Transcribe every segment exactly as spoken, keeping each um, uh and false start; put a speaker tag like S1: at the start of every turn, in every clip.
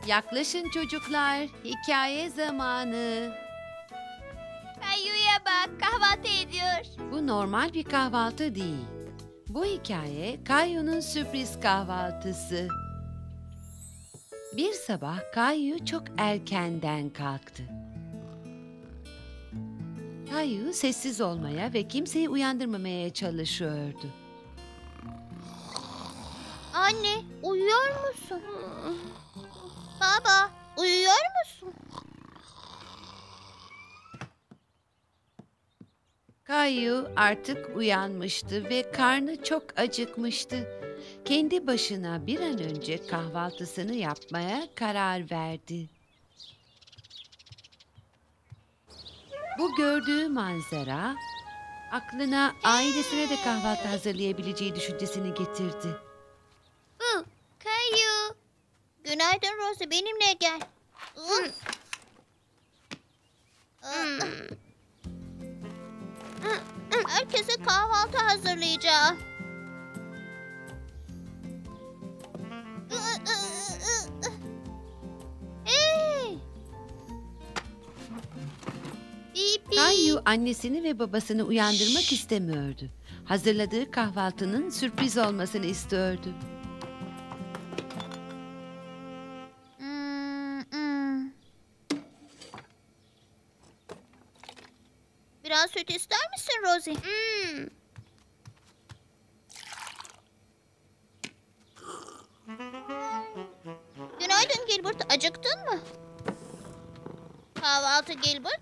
S1: Yaklaşın çocuklar, hikaye zamanı.
S2: Kayu'ya bak, kahvaltı ediyor.
S1: Bu normal bir kahvaltı değil. Bu hikaye Kayu'nun sürpriz kahvaltısı. Bir sabah Kayu çok erkenden kalktı. Kayu sessiz olmaya ve kimseyi uyandırmamaya çalışıyordu.
S2: Anne, uyuyor musun? Baba, uyuyor musun?
S1: Kayu artık uyanmıştı ve karnı çok acıkmıştı. Kendi başına bir an önce kahvaltısını yapmaya karar verdi. Bu gördüğü manzara aklına ailesine de kahvaltı hazırlayabileceği düşüncesini getirdi.
S2: Hı, Kayu. Günaydın Rosie, benimle gel. Hı. Herkese kahvaltı hazırlayacağım. Hey! Pipi.
S1: Kayu annesini ve babasını uyandırmak istemiyordu. Hazırladığı kahvaltının sürpriz olmasını istiyordu.
S2: Hmm, hmm. Biraz süt ister misin Rosie? Hmm. Günaydın Gilbert. Acıktın mı? Kahvaltı Gilbert.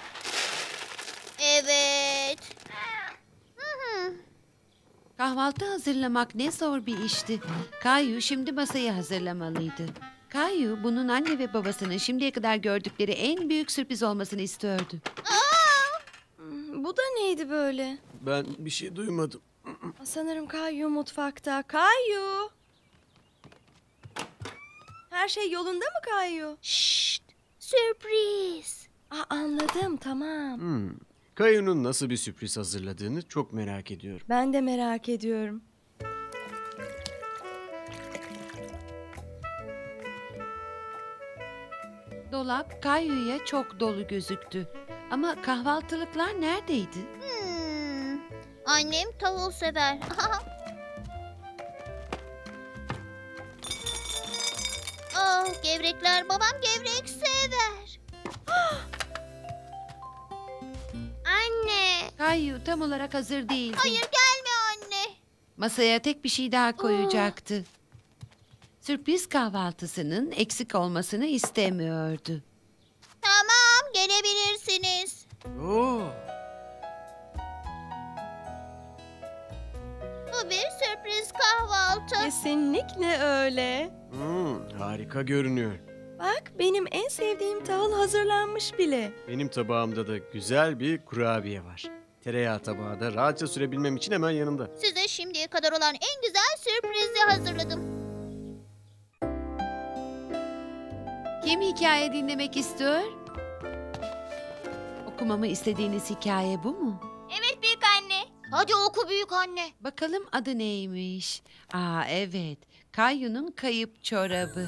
S2: Evet. Hı hı.
S1: Kahvaltı hazırlamak ne zor bir işti. Kayu şimdi masayı hazırlamalıydı. Kayu bunun anne ve babasının şimdiye kadar gördükleri en büyük sürpriz olmasını istiyordu.
S3: Hmm, Bu da neydi böyle?
S4: Ben bir şey duymadım.
S3: Sanırım Kayu mutfakta. Kayu! Her şey yolunda mı Kayu?
S2: Şşt, sürpriz.
S3: Aa, anladım, tamam.
S4: Hmm. Kayu'nun nasıl bir sürpriz hazırladığını çok merak ediyorum.
S3: Ben de merak ediyorum.
S1: Dolap Kayu'ya çok dolu gözüktü. Ama kahvaltılıklar neredeydi?
S2: Hmm. Annem tavul sever. Oh, gevrekler. Babam gevrek sever. Anne.
S1: Kayu tam olarak hazır değildi.
S2: Hayır, gelme anne.
S1: Masaya tek bir şey daha koyacaktı. Sürpriz kahvaltısının eksik olmasını istemiyordu.
S2: Tamam, gelebilirsiniz.
S4: Oo,
S2: Bu bir sürpriz kahvaltı.
S3: Kesinlikle öyle.
S4: hmm, harika görünüyor.
S3: Bak, benim en sevdiğim tahıl hazırlanmış bile.
S4: Benim tabağımda da güzel bir kurabiye var. Tereyağı tabağı da rahatça sürebilmem için hemen yanımda.
S2: Size şimdiye kadar olan en güzel sürprizi hazırladım.
S1: Kim hikaye dinlemek istiyor? Okumamı istediğiniz hikaye bu mu?
S2: Evet büyük anne. Hadi oku büyük anne.
S1: Bakalım adı neymiş? Aa evet, Kayu'nun kayıp çorabı.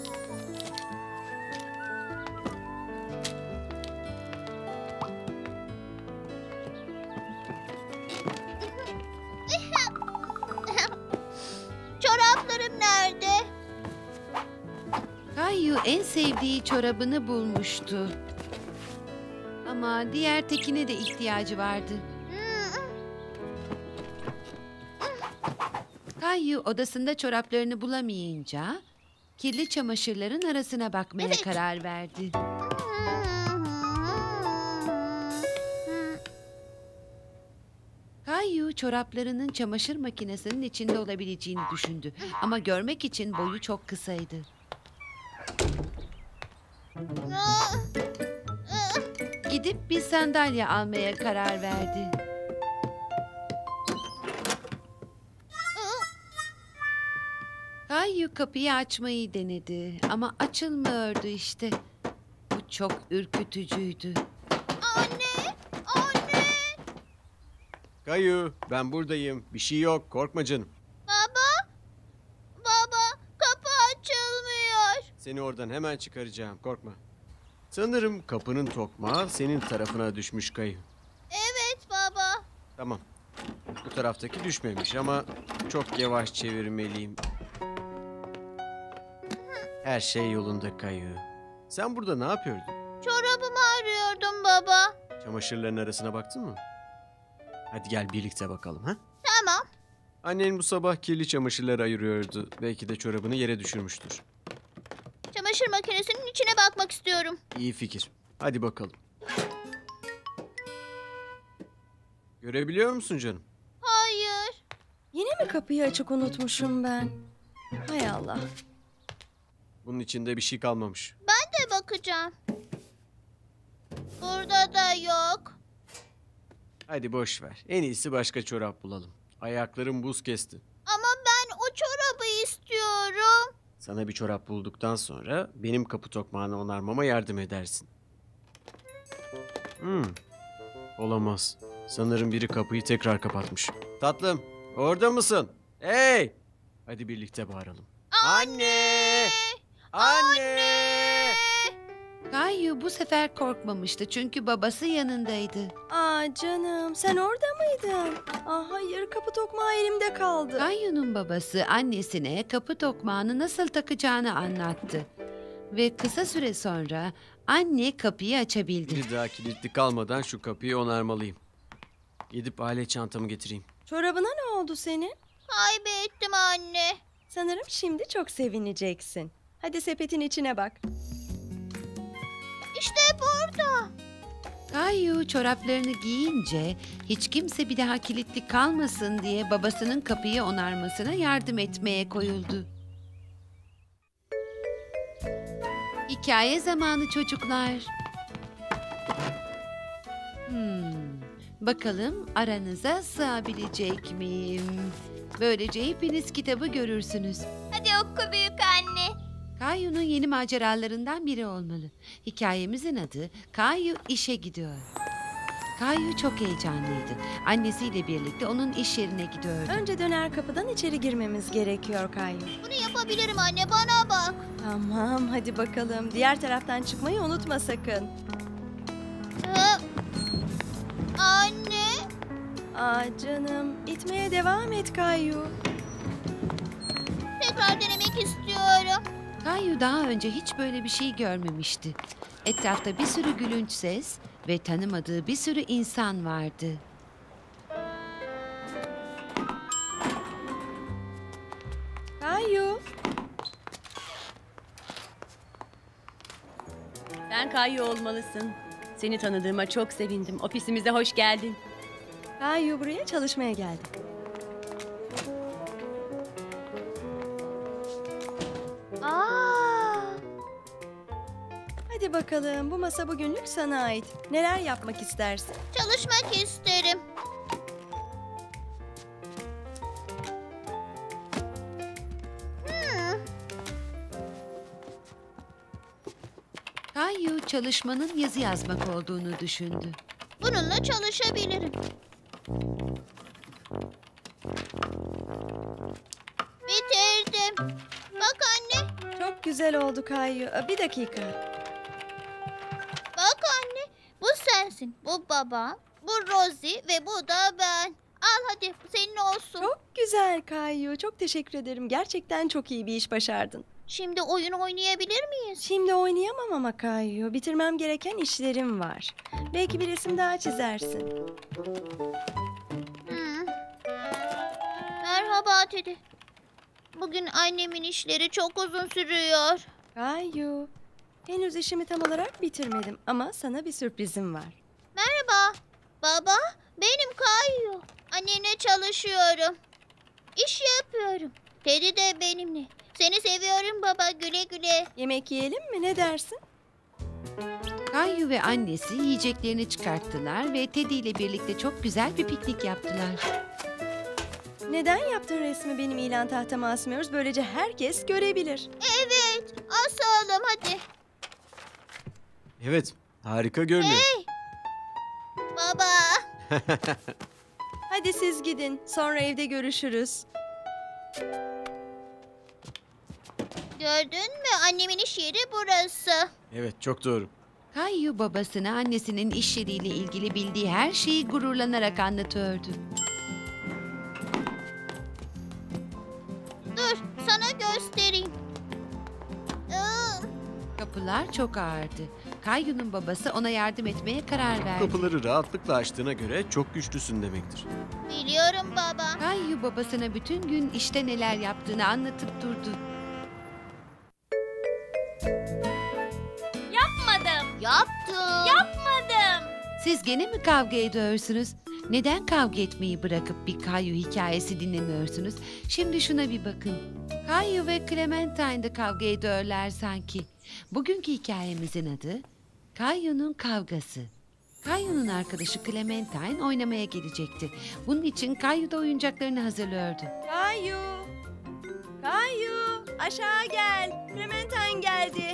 S2: Çoraplarım nerede?
S1: Kayu en sevdiği çorabını bulmuştu. Ama diğer tekine de ihtiyacı vardı. Kayu odasında çoraplarını bulamayınca kirli çamaşırların arasına bakmaya
S2: Evet.
S1: karar verdi. Kayu çoraplarının çamaşır makinesinin içinde olabileceğini düşündü. Ama görmek için boyu çok kısaydı. Gidip bir sandalye almaya karar verdi. Kayu kapıyı açmayı denedi ama açılmıyordu işte. Bu çok ürkütücüydü.
S2: Anne, anne.
S4: Kayu, ben buradayım. Bir şey yok, korkma canım.
S2: Baba, baba, kapı açılmıyor.
S4: Seni oradan hemen çıkaracağım, korkma. Sanırım kapının tokmağı senin tarafına düşmüş Kayu.
S2: Evet baba.
S4: Tamam. Bu taraftaki düşmemiş ama çok yavaş çevirmeliyim. Her şey yolunda Kayu. Sen burada ne yapıyordun?
S2: Çorabımı arıyordum baba.
S4: Çamaşırların arasına baktın mı? Hadi gel birlikte bakalım ha?
S2: Tamam.
S4: Annen bu sabah kirli çamaşırları ayırıyordu. Belki de çorabını yere düşürmüştür.
S2: Çamaşır makinesinin içine bakmak istiyorum.
S4: İyi fikir. Hadi bakalım. Görebiliyor musun canım?
S2: Hayır.
S3: Yine mi kapıyı açık unutmuşum ben? Hay Allah.
S4: Bunun içinde bir şey kalmamış.
S2: Ben de bakacağım. Burada da yok.
S4: Hadi boş ver. En iyisi başka çorap bulalım. Ayaklarım buz kesti.
S2: Ama ben o çorabı istiyorum.
S4: Sana bir çorap bulduktan sonra benim kapı tokmağını onarmama yardım edersin. Hmm. Olamaz. Sanırım biri kapıyı tekrar kapatmış. Tatlım, orada mısın? Hey! Hadi birlikte bağıralım. Anne! Anne!
S1: Kayu bu sefer korkmamıştı çünkü babası yanındaydı.
S3: Aa canım, sen orada mıydın? Aa hayır, kapı tokmağı elimde kaldı.
S1: Kayu'nun babası annesine kapı tokmağını nasıl takacağını anlattı. Ve kısa süre sonra anne kapıyı açabildi.
S4: Bir daha kilitli kalmadan şu kapıyı onarmalıyım. Gidip alet çantamı getireyim.
S3: Çorabına ne oldu senin?
S2: Kaybettim anne.
S3: Sanırım şimdi çok sevineceksin. Hadi sepetin içine bak.
S2: İşte burada.
S1: Kayu çoraplarını giyince hiç kimse bir daha kilitli kalmasın diye babasının kapıyı onarmasına yardım etmeye koyuldu. Hikaye zamanı çocuklar. Hmm, bakalım aranıza sığabilecek miyim? Böylece hepiniz kitabı görürsünüz.
S2: Hadi oku büyük anne.
S1: Kayu'nun yeni maceralarından biri olmalı. Hikayemizin adı Kayu işe gidiyor. Kayu çok heyecanlıydı. Annesiyle birlikte onun iş yerine gidiyordu.
S3: Önce döner kapıdan içeri girmemiz gerekiyor Kayu.
S2: Bunu yapabilirim anne, bana bak.
S3: Tamam, hadi bakalım. Diğer taraftan çıkmayı unutma sakın.
S2: Hı? Anne.
S3: Aa canım, itmeye devam et Kayu.
S2: Tekrar denemek istiyorum.
S1: Kayu daha önce hiç böyle bir şey görmemişti. Etrafta bir sürü gülünç ses ve tanımadığı bir sürü insan vardı.
S3: Kayu.
S5: Sen Kayu olmalısın. Seni tanıdığıma çok sevindim. Ofisimize hoş geldin.
S3: Kayu buraya çalışmaya geldi.
S2: Aa.
S3: Hadi bakalım, bu masa bugünlük sana ait. Neler yapmak istersin?
S2: Çalışmak isterim. Hmm.
S1: Kayu çalışmanın yazı yazmak olduğunu düşündü.
S2: Bununla çalışabilirim. Bitirdim. Bak anne,
S3: Çok güzel oldu Kayu. Aa, Bir dakika.
S2: bak anne. Bu sensin, bu babam, bu Rosie ve bu da ben. Al hadi, bu senin olsun.
S3: Çok güzel Kayu. Çok teşekkür ederim. Gerçekten çok iyi bir iş başardın.
S2: Şimdi oyun oynayabilir miyiz?
S3: Şimdi oynayamam ama Kayu. Bitirmem gereken işlerim var. Belki bir resim daha çizersin.
S2: Hmm. Merhaba Teddy. Bugün annemin işleri çok uzun sürüyor.
S3: Kayu. Henüz işimi tam olarak bitirmedim ama sana bir sürprizim var.
S2: Merhaba. Baba, benim Kayu. Annene çalışıyorum. İş yapıyorum. Teddy de benimle. Seni seviyorum baba, güle güle.
S3: Yemek yiyelim mi? Ne dersin?
S1: Kayu ve annesi yiyeceklerini çıkarttılar ve Teddy ile birlikte çok güzel bir piknik yaptılar.
S3: Neden yaptığın resmi benim ilan tahtama asmıyoruz? Böylece herkes görebilir.
S2: Evet, asalım hadi.
S4: Evet, harika görünüyor.
S2: Hey! Baba.
S3: Hadi siz gidin. Sonra evde görüşürüz.
S2: Gördün mü? Annemin iş yeri burası.
S4: Evet, çok doğru.
S1: Kayu babasına annesinin iş yeriyle ilgili bildiği her şeyi gururlanarak anlatıyordu.
S2: Dur, sana göstereyim. Aa,
S1: Kapılar çok ağırdı. Kayu'nun babası ona yardım etmeye karar verdi.
S4: Kapıları rahatlıkla açtığına göre çok güçlüsün demektir.
S2: biliyorum baba.
S1: Kayu babasına bütün gün işte neler yaptığını anlatıp durdu.
S2: Yapmadım. Yaptım. Yapmadım.
S1: Siz gene mi kavga ediyorsunuz? Neden kavga etmeyi bırakıp bir Kayu hikayesi dinlemiyorsunuz? Şimdi şuna bir bakın. Kayu ve Clementine de kavga ediyorlar sanki. Bugünkü hikayemizin adı Kayu'nun kavgası. Kayu'nun arkadaşı Clementine oynamaya gelecekti. Bunun için Kayu da oyuncaklarını hazırlıyordu.
S3: Kayu! Kayu! Aşağı gel. Clementine geldi.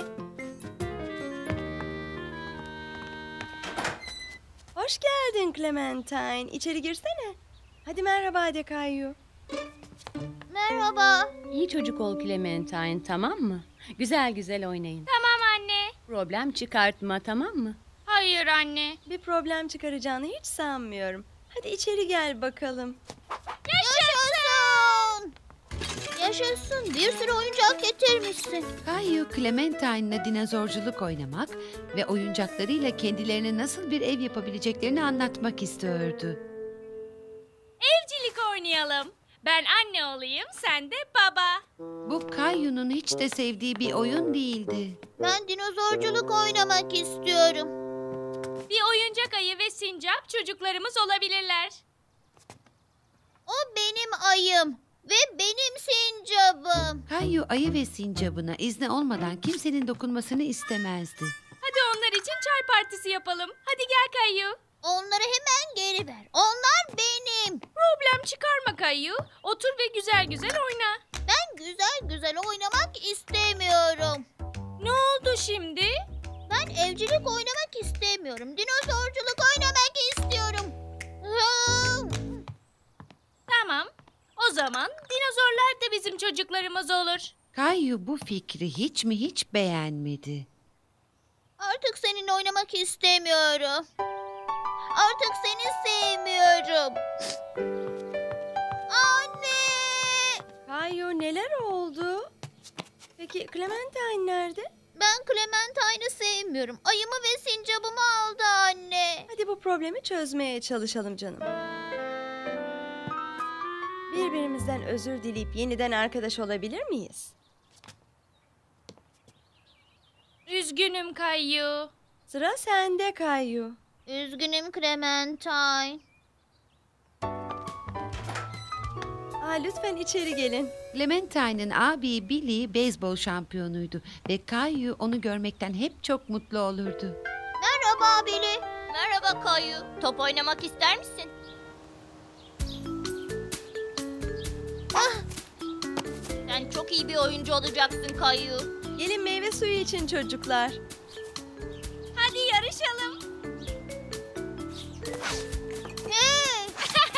S3: Hoş geldin Clementine. İçeri girsene. Hadi merhaba de Kayu.
S2: Merhaba.
S5: İyi çocuk ol Clementine, tamam mı? Güzel güzel oynayın.
S6: Tamam anne.
S5: Problem çıkartma, tamam mı?
S6: Hayır anne.
S3: Bir problem çıkaracağını hiç sanmıyorum. Hadi içeri gel bakalım.
S2: Yaşasın. Yaşasın. Bir sürü oyuncak getirmişsin.
S1: Kayu, Clementine'la dinozorculuk oynamak ve oyuncaklarıyla kendilerine nasıl bir ev yapabileceklerini anlatmak istiyordu.
S6: Evcilik oynayalım. Ben anne olayım, sen de baba.
S1: Bu Kayu'nun hiç de sevdiği bir oyun değildi.
S2: Ben dinozorculuk oynamak istiyorum.
S6: Bir oyuncak ayı ve sincap çocuklarımız olabilirler.
S2: O benim ayım ve benim sincabım.
S1: Kayu ayı ve sincabına izni olmadan kimsenin dokunmasını istemezdi.
S6: Hadi onlar için çay partisi yapalım. Hadi gel Kayu.
S2: Onları hemen geri ver. Onlar benim.
S6: Problem çıkarma Kayu. Otur ve güzel güzel oyna.
S2: Ben güzel güzel oynamak istemiyorum.
S6: Ne oldu şimdi?
S2: Ben evcilik oynamak istemiyorum. Dinozorculuk oynamak istiyorum. Hıı.
S6: Tamam. O zaman dinozorlar da bizim çocuklarımız olur.
S1: Kayu bu fikri hiç mi hiç beğenmedi.
S2: Artık seninle oynamak istemiyorum. Artık seni sevmiyorum. Anne!
S3: Kayu neler oldu? Peki Clementine nerede?
S2: Ben Clementine'ı sevmiyorum. Ayımı ve sincabımı aldı anne.
S3: Hadi bu problemi çözmeye çalışalım canım. Birbirimizden özür dileyip yeniden arkadaş olabilir miyiz?
S6: Üzgünüm Kayu.
S3: Sıra sende Kayu.
S2: Üzgünüm Clementine.
S3: Aa, lütfen içeri gelin.
S1: Clementine'in abi Billy beyzbol şampiyonuydu ve Kayu onu görmekten hep çok mutlu olurdu.
S2: Merhaba Billy. Merhaba Kayu. Top oynamak ister misin? Ah! Sen çok iyi bir oyuncu olacaksın Kayu.
S3: Gelin meyve suyu için çocuklar.
S6: Hadi yarışalım.
S2: Hey!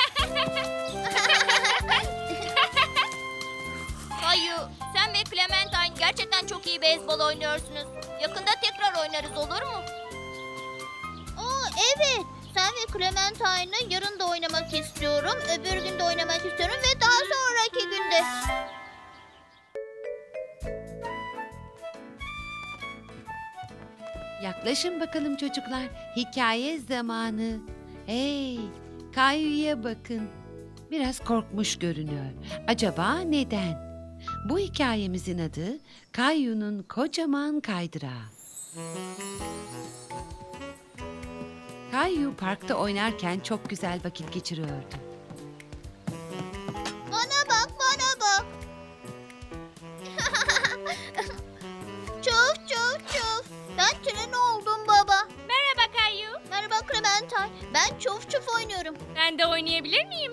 S2: Kayu, sen ve Clementine gerçekten çok iyi beyzbol oynuyorsunuz. Yakında tekrar oynarız, olur mu? Aa, evet. Sen ve Clementine'la yarın da oynamak istiyorum. Öbür gün de oynamak istiyorum ve daha sonraki günde.
S1: Yaklaşın bakalım çocuklar. Hikaye zamanı. Hey, Kayu'ya bakın. Biraz korkmuş görünüyor. Acaba neden? Bu hikayemizin adı Kayu'nun kocaman kaydırağı. Kayu parkta oynarken çok güzel vakit geçiriyordu.
S2: Bana bak, bana bak. Çuf çuf çuf. Ben tren oldum baba.
S6: Merhaba Kayu.
S2: Merhaba Clementine. Ben çuf çuf oynuyorum.
S6: Ben de oynayabilir miyim?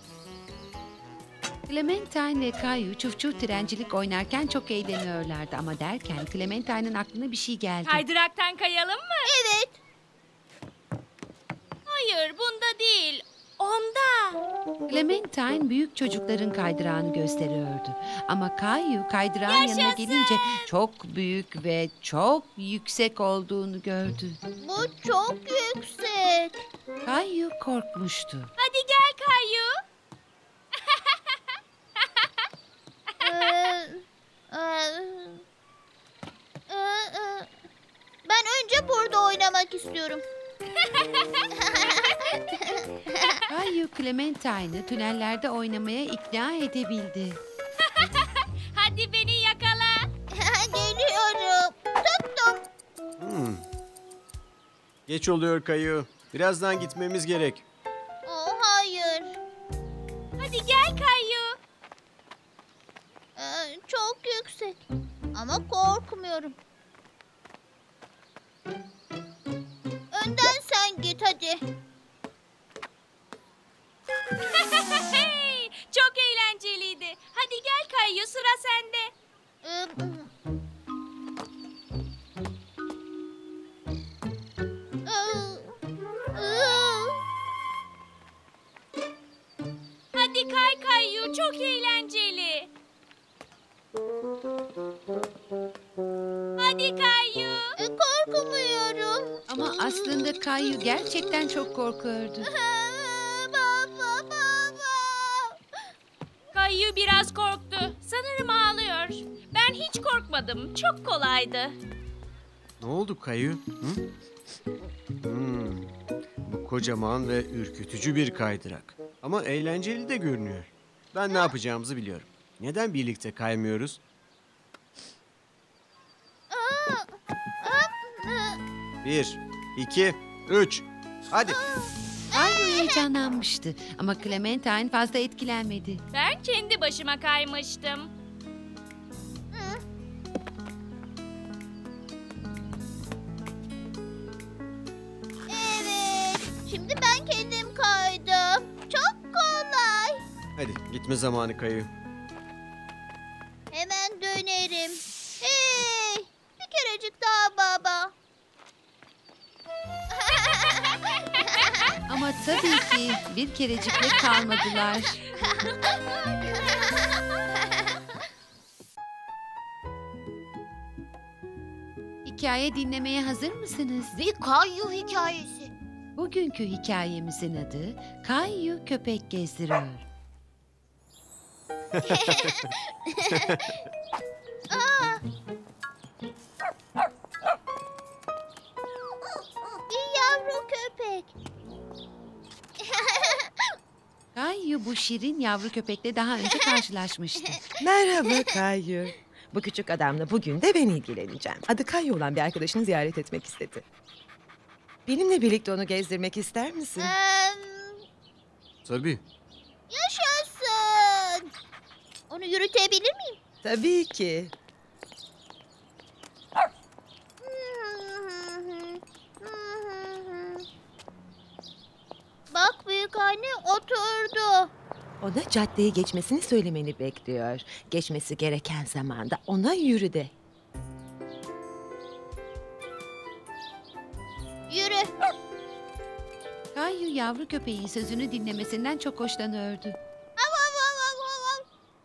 S1: Clementine ve Kayu çuf çuf trencilik oynarken çok eğleniyorlardı ama derken Clementine'in aklına bir şey geldi.
S6: Kaydıraktan kayalım mı?
S2: Evet.
S6: Hayır, bunda değil. Onda.
S1: Clementine büyük çocukların kaydırağını gösteriyordu. Ama Kayu kaydırağın yanına gelince çok büyük ve çok yüksek olduğunu gördü.
S2: Bu çok yüksek.
S1: Kayu korkmuştu.
S6: Hadi gel Kayu.
S2: Ee, e, e, e, Ben önce burada oynamak istiyorum.
S1: Kayu Clementine'ı tünellerde oynamaya ikna edebildi.
S6: Hadi beni yakala.
S2: Geliyorum. Tuttum.
S4: Hmm. Geç oluyor Kayu. Birazdan gitmemiz gerek.
S2: Oh, hayır.
S6: Hadi gel Kayu.
S2: Ee, çok yüksek. Ama korkmuyorum. Önden sen git hadi.
S6: Hey, çok eğlenceliydi. Hadi gel Kayu, sıra sende.
S2: Ee, ıı,
S6: Hadi kay Kayu, çok eğlenceli. Hadi Kayu.
S2: e, korkmuyorum.
S1: Ama aslında Kayu gerçekten çok korkuyordu.
S2: Baba, baba.
S6: Kayu biraz korktu. Sanırım ağlıyor. Ben hiç korkmadım. Çok kolaydı.
S4: Ne oldu Kayu? Hı? Hmm. Bu kocaman ve ürkütücü bir kaydırak. Ama eğlenceli de görünüyor. Ben ne yapacağımızı biliyorum. Neden birlikte kaymıyoruz? Bir, iki, üç. Hadi.
S1: Kayu heyecanlanmıştı ama Clementine fazla etkilenmedi.
S6: Ben kendi başıma kaymıştım.
S2: Evet. Şimdi ben kendim kaydım. Çok kolay.
S4: Hadi gitme zamanı Kayu.
S2: Hemen dönerim. Hey, bir kerecik daha baba.
S1: Ama tabii ki bir kerecikle kalmadılar. Hikaye dinlemeye hazır mısınız?
S2: Bir kayu hikayesi.
S1: Bugünkü hikayemizin adı Kayu Köpek Gezdiriyor.
S2: Bir yavru köpek.
S1: Kayu bu şirin yavru köpekle daha önce karşılaşmıştı.
S7: Merhaba Kayu. Bu küçük adamla bugün de ben ilgileneceğim. Adı Kayu olan bir arkadaşını ziyaret etmek istedi. Benimle birlikte onu gezdirmek ister misin?
S2: Em,
S4: Tabii.
S2: yaşasın. Onu yürütebilir miyim?
S7: Tabii ki.
S2: Bak büyük anne oturdu.
S7: Ona caddeyi geçmesini söylemeni bekliyor. Geçmesi gereken zamanda ona yürü de.
S2: Yürü.
S1: Kayu yavru köpeğin sözünü dinlemesinden çok hoşlanıyordu.
S2: Av, av, av, av, av, av.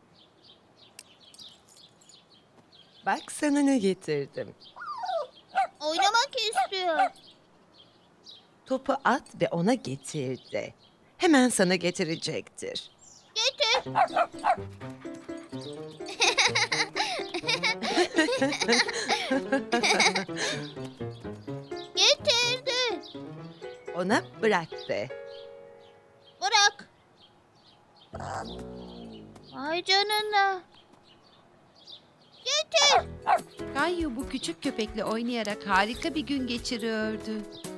S7: Bak sana ne getirdim.
S2: Oynamak istiyor.
S7: Topu at ve ona getir de. Hemen sana getirecektir.
S2: Getir. Getirdi.
S7: Ona bırak de.
S2: Bırak. Ay canına. Getir.
S1: Kayu bu küçük köpekle oynayarak harika bir gün geçiriyordu.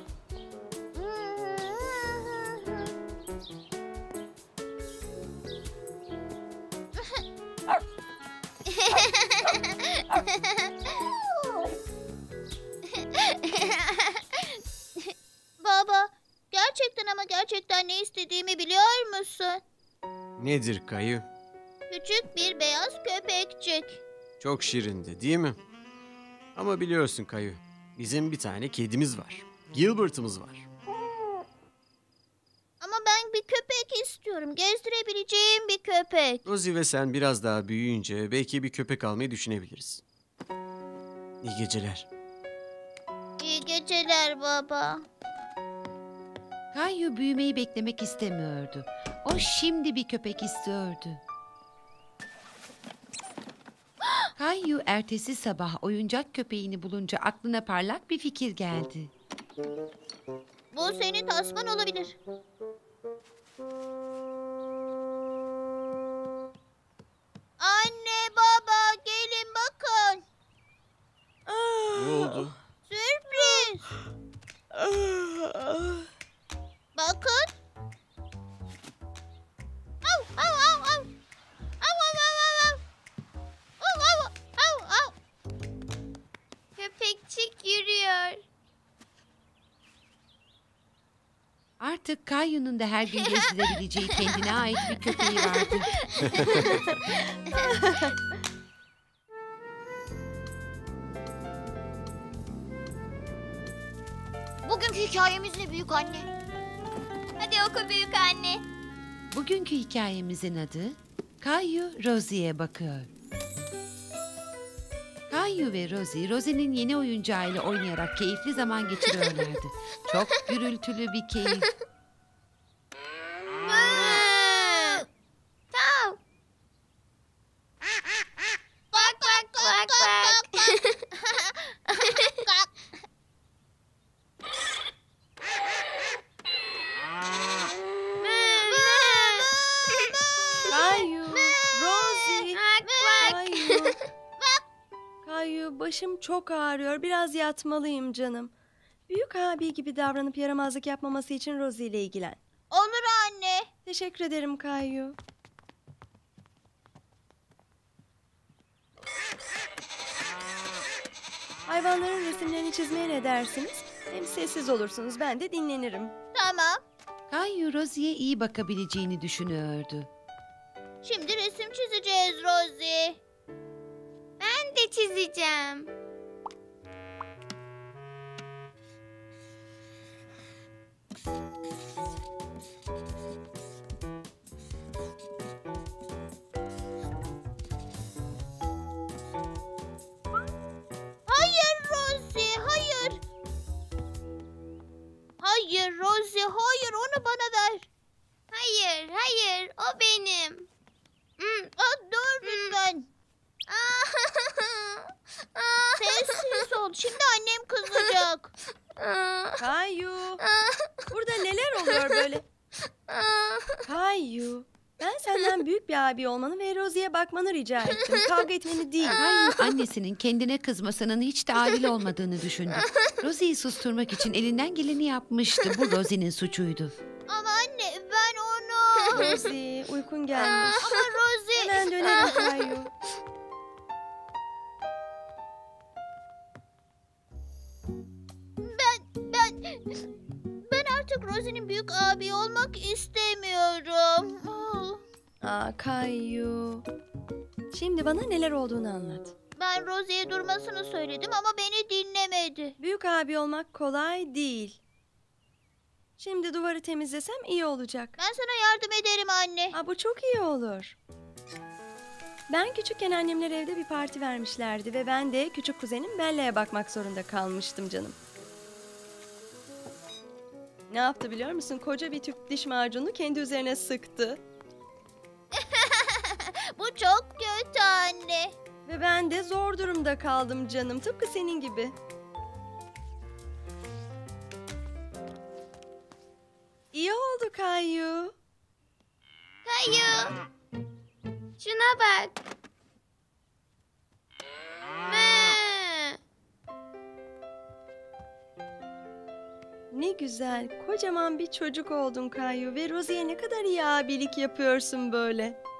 S2: Baba, gerçekten ama gerçekten ne istediğimi biliyor musun?
S4: Nedir Kayu?
S2: Küçük bir beyaz köpekçik.
S4: Çok şirindi değil mi? Ama biliyorsun Kayu, bizim bir tane kedimiz var. Gilbert'ımız var.
S2: Ama ben bir köpek istiyorum. Gezdirebileceğim bir köpek.
S4: Rosie ve sen biraz daha büyüyünce belki bir köpek almayı düşünebiliriz. İyi geceler.
S2: İyi geceler baba.
S1: Kayu büyümeyi beklemek istemiyordu. O şimdi bir köpek istiyordu. Kayu ertesi sabah oyuncak köpeğini bulunca aklına parlak bir fikir geldi.
S2: Bu senin tasman olabilir. Anne, baba, gelin bakın.
S4: Ne oldu?
S2: Sürpriz. Bakın. Au, au, au, au. Au, au, au, au, au. Au, au, au, au. Köpekçik yürüyor.
S1: Artık Kayu'nun da her gün gezdirebileceği kendine ait bir köpeği vardı.
S2: Bugünkü hikayemiz ne büyük anne? Hadi oku büyük anne.
S1: Bugünkü hikayemizin adı Kayu Rosie'ye bakıyor. Kayu ve Rosie, Rosie'nin yeni oyuncağıyla oynayarak keyifli zaman geçiriyorlardı. Çok gürültülü bir keyif.
S2: Tav. Bak bak bak bak. Bak.
S3: Kayu, Rosie,
S2: Bak bak.
S3: Kayu. Kayu, başım çok ağrıyor. Biraz yatmalıyım canım. Büyük abi gibi davranıp yaramazlık yapmaması için Rosie ile ilgilen.
S2: Olur anne.
S3: Teşekkür ederim Kayu. Hayvanların resimlerini çizmeye ne dersiniz? Hem sessiz olursunuz, ben de dinlenirim.
S2: Tamam.
S1: Kayu Rosie'ye iyi bakabileceğini düşünüyordu.
S2: Şimdi resim çizeceğiz Rosie. Ben de çizeceğim. Hayır Rosie, hayır. Hayır Rosie, hayır onu bana ver. Hayır, hayır o benim. Hmm, aa, dur lütfen. Sessiz ol. Şimdi annem kızacak.
S3: Kayu, burada neler oluyor böyle? Kayu, ben senden büyük bir abi olmanı ve Rosie'ye bakmanı rica ettim. Kavga etmeni değil.
S1: Kayu annesinin kendine kızmasının hiç de adil olmadığını düşündü. Rosie'yi susturmak için elinden geleni yapmıştı. Bu Rosie'nin suçuydu.
S2: Ama anne ben onu...
S3: Rosie, uykun gelmiş.
S2: Ama Rosie...
S3: Hemen dönelim Kayu.
S2: Ben, ben... Ben artık Rosie'nin büyük abi olmak istemiyorum.
S3: Aa Kayu. Şimdi bana neler olduğunu anlat.
S2: Ben Rosie'ye durmasını söyledim ama beni dinlemedi.
S3: Büyük abi olmak kolay değil. Şimdi duvarı temizlesem iyi olacak.
S2: Ben sana yardım ederim anne.
S3: Aa, bu çok iyi olur. Ben küçükken annemler evde bir parti vermişlerdi ve ben de küçük kuzenim Bella'ya bakmak zorunda kalmıştım canım. Ne yaptı biliyor musun? Koca bir tüp diş macunu kendi üzerine sıktı.
S2: Bu çok kötü anne.
S3: Ve ben de zor durumda kaldım canım. Tıpkı senin gibi. İyi oldu Kayu.
S2: Kayu. Şuna bak. Mı.
S3: Ne güzel. Kocaman bir çocuk oldun Kayu ve Rosie'ye ne kadar iyi abilik yapıyorsun böyle.